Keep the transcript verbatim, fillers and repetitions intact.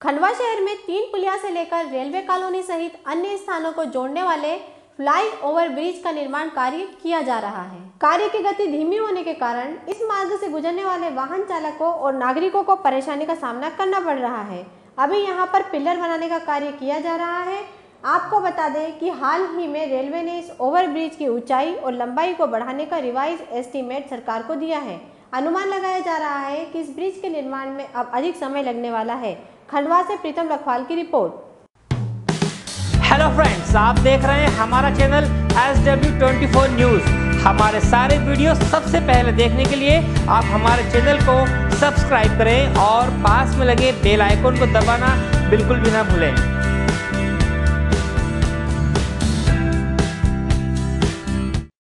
खंडवा शहर में तीन पुलिया से लेकर रेलवे कॉलोनी सहित अन्य स्थानों को जोड़ने वाले फ्लाई ओवर ब्रिज का निर्माण कार्य किया जा रहा है। कार्य की गति धीमी होने के कारण इस मार्ग से गुजरने वाले वाहन चालकों और नागरिकों को परेशानी का सामना करना पड़ रहा है। अभी यहां पर पिलर बनाने का कार्य किया जा रहा है। आपको बता दें कि हाल ही में रेलवे ने इस ओवर ब्रिज की ऊंचाई और लंबाई को बढ़ाने का रिवाइज एस्टीमेट सरकार को दिया है। अनुमान लगाया जा रहा है कि इस ब्रिज के निर्माण में अब अधिक समय लगने वाला है। खंडवा से प्रीतम रखवाल की रिपोर्ट। हेलो फ्रेंड्स, आप देख रहे हैं हमारा channel S W twenty four news. हमारे सारे वीडियो सबसे पहले देखने के लिए आप हमारे चैनल को सब्सक्राइब करें और पास में लगे बेल आइकन को दबाना बिल्कुल भी ना भूलें।